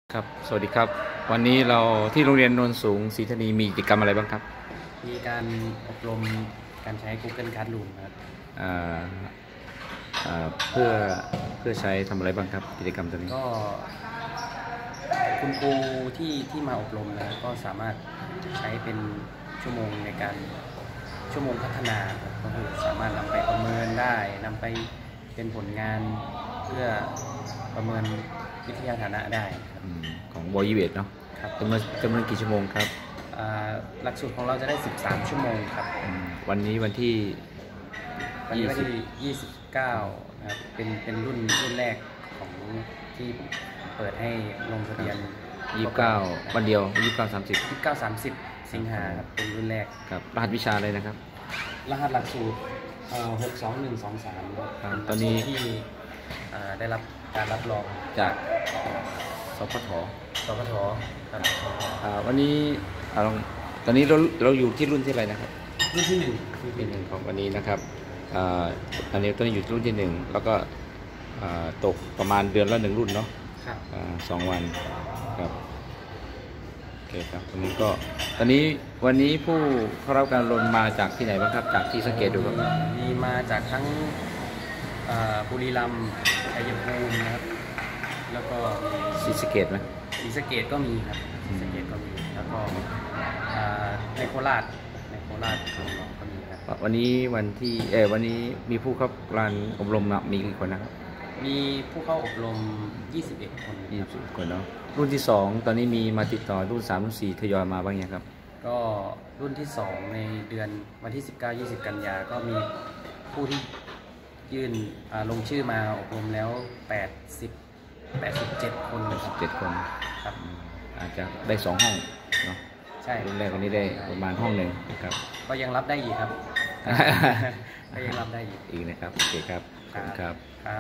ครับสวัสดีครับวันนี้เราที่โรงเรียนโนนสูงศรีธานีมีกิจกรรมอะไรบ้างครับมีการอบรมการใช้ Google Classroom ครับอ่าเพื่อใช้ทำอะไรบ้างครับกิจกรรมตัวนี้ก็คุณครูที่มาอบรมนะก็สามารถใช้เป็นชั่วโมงในการชั่วโมงพัฒนาครับก็คือสามารถนำไปประเมินได้นำไปเป็นผลงานเพื่อประเมินวิทยาฐานะได้ครับของวอยิเวตเนาะครับจำนวนกี่ชั่วโมงครับหลักสูตรของเราจะได้13ชั่วโมงครับวันนี้วันที่ 29นะครับเป็นรุ่นแรกของที่เปิดให้ลงทะเบียน 29วันเดียว 29-30 สิงหาครับเป็นรุ่นแรกครับรหัสวิชาอะไรนะครับรหัสหลักสูตร62123 ครับตอนนี้ที่ได้รับการรับรองจากสพทครับวันนี้ตอนนี้เราอยู่ที่รุ่นที่อะไรนะครับรุ่นที่1 ของวันนี้นะครับอันนี้ตอนนี้อยู่รุ่นที่1แล้วก็ตกประมาณเดือนละ1รุ่นเนาะครับ 2 วันครับโอเคครับตอนนี้วันนี้ผู้เข้ารับการลงมาจากที่ไหนบ้างครับจากที่สังเกตดูครับมีมาจากทั้งบุรีรัมย์ชัยภูมินะครับแล้วก็ศรีสะเกษไหมศรีสะเกษก็มีครับศรีสะเกษก็มีแล้วก็ในโคราชก็มีครับวันนี้วันนี้มีผู้เข้าการอบรมมีกี่คนนะครับมีผู้เข้าอบรม21 คน 20 คนเนาะรุ่นที่2ตอนนี้มีมาติดต่อรุ่น3รุ่น4ทยอยมาบ้างยังครับก็รุ่นที่2ในเดือนวันที่19-20 กันยาก็มีผู้ที่ยื่นลงชื่อมาอบรมแล้ว87 คน 87 คนครับอาจจะได้2 ห้องเนาะใช่รุ่นแรกวันนี้ได้ประมาณห้องหนึ่งนะครับก็ยังรับได้อีกครับก็ยังรับได้อีกนะครับโอเคครับขอบคุณครับ